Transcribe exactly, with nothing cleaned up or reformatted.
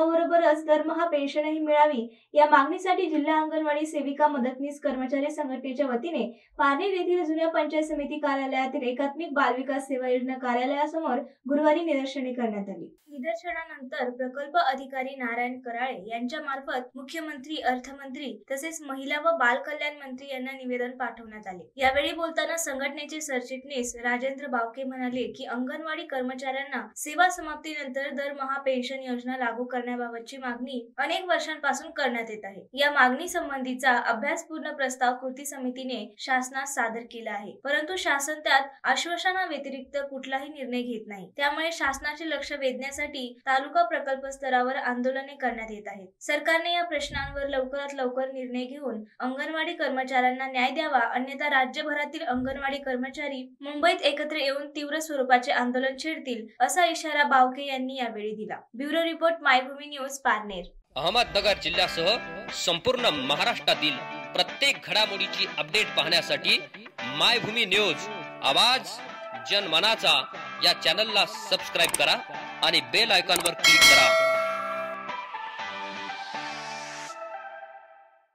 लाभाबरोबरच दरमहा पेन्शनही मिळावी या मागणीसाठी जिल्हा अंगणवाडी सेविका मदतनीस कर्मचारी संघटनेच्या वतीने पारनेर येथील जुन्या पंचायत समिती कार्यालयातील एकात्मिक बाल विकास सेवा योजना कार्यालयासमोर गुरुवारी निदर्शने करण्यात आली। निदर्शनानंतर प्रकल्प अधिकारी नारायण कराळे यांच्या मार्फत मुख्यमंत्री, अर्थमंत्री तसेच महिला व बाल कल्याण मंत्री यांना निवेदन पाठवण्यात आले। यावेळी बोलताना संघटनेचे सरचिटणीस राजेंद्र बावके म्हणाले की अंगणवाडी कर्मचाऱ्यांना सेवा समाप्तीनंतर दरमहा पेन्शन योजना लागू करण्याबाबतची मागणी अनेक वर्षांपासून करण्यात येत आहे। या मागणी संबंधीचा अभ्यासपूर्ण प्रस्ताव कृती समितीने शासनास सादर केला आहे, परंतु शासन त्यात आश्वासना व्यतिरिक्त कुठलाही निर्णय घेत नाही। त्यामुळे शासनाचे लक्ष वेधण्यासाठी तालुका प्रकल्प स्तरावर आंदोलने करण्यात येत आहेत। सरकारने या प्रश्नांवर लवकरात लवकर निर्णय घेऊन अंगणवाडी कर्मचाऱ्यांना न्याय द्यावा, अन्यथा राज्यभरातील अंगणवाडी कर्मचारी मुंबईत एकत्र येऊन तीव्र स्वरूपाचे आंदोलन छेडतील, असा इशारा बावके यांनी यावेळी दिला। Bureau report, Maybhumi news, Parner. Ahmednagar जिल्ह्यासह संपूर्ण महाराष्ट्रातील प्रत्येक घडामोडीची अपडेट पाहण्यासाठी मायभूमी न्यूज आवाज जनमनाचा या चॅनलला सबस्क्राइब करा आणि बेल आयकॉनवर क्लिक करा।